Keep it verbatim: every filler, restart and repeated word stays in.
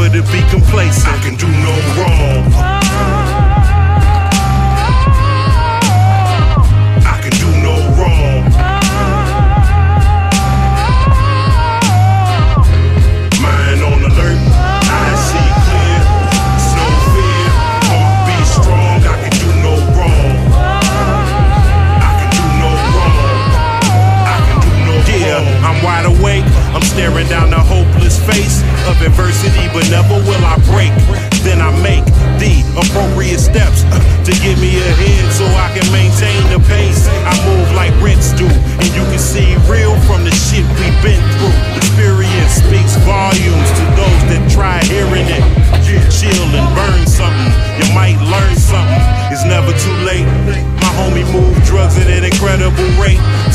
never to be complacent. I can do no wrong. I can do no wrong. Mind on alert, eyes see clear. It's no fear, heart be strong. I can do no wrong. I can do no wrong. I can do no wrong. Yeah, I'm wide awake. I'm staring down the hopeless face of adversity, but never will I break. Then I make the appropriate steps uh, to get me ahead so I can maintain the pace. I move like Ritz do, and you can see real from the shit we've been through. Experience speaks volumes to those that try hearing it. Chill and burn something, you might learn something. It's never too late. My homie moved drugs at an incredible rate.